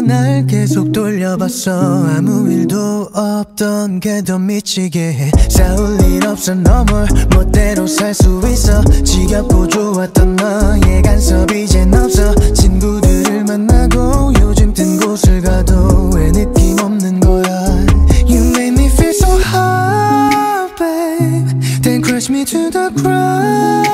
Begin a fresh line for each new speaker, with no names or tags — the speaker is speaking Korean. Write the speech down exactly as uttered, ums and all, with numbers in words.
날 계속 돌려봤어. 아무 일도 없던 게 더 미치게 해. 싸울 일 없어 너 뭘 멋대로 살 수 있어. 지겹고 좋았던 너의 간섭 이젠 없어. 친구들을 만나고 요즘 뜬 곳을 가도 왜 느낌 없는 거야. You make me feel so hot babe, then crush me to the ground.